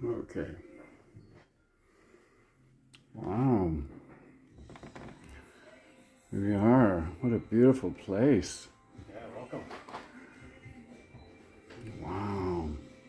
Okay. Wow. Here we are. What a beautiful place. Yeah, welcome. Wow.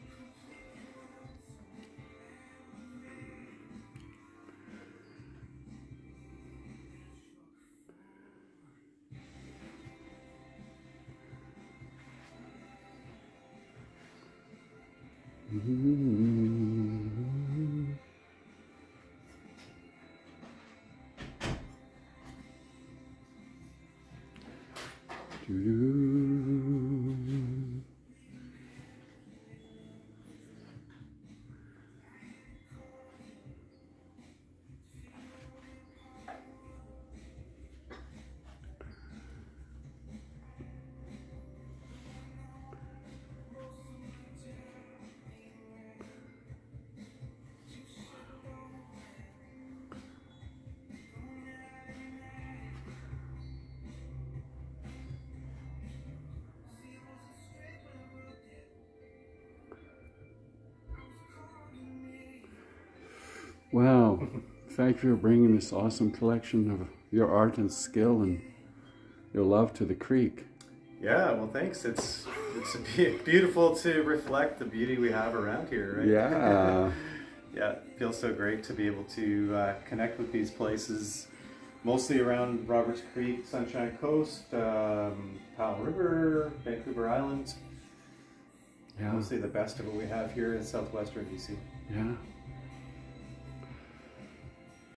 Well, thank you for bringing this awesome collection of your art and skill and your love to the creek. Yeah, well, thanks. It's beautiful to reflect the beauty we have around here, right? Yeah. Yeah, it feels so great to be able to connect with these places, mostly around Roberts Creek, Sunshine Coast, Powell River, Vancouver Island. Yeah. Mostly the best of what we have here in southwestern BC. Yeah.